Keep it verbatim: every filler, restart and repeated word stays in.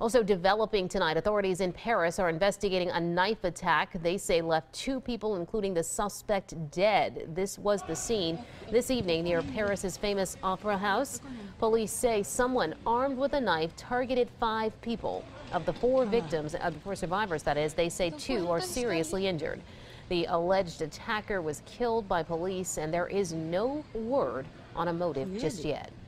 Also developing tonight, authorities in Paris are investigating a knife attack they say left two people, including the suspect, dead. This was the scene this evening near Paris's famous Opera House. Police say someone armed with a knife targeted five people. Of the four victims, of the four survivors that is, they say two are seriously injured. The alleged attacker was killed by police, and there is no word on a motive just yet.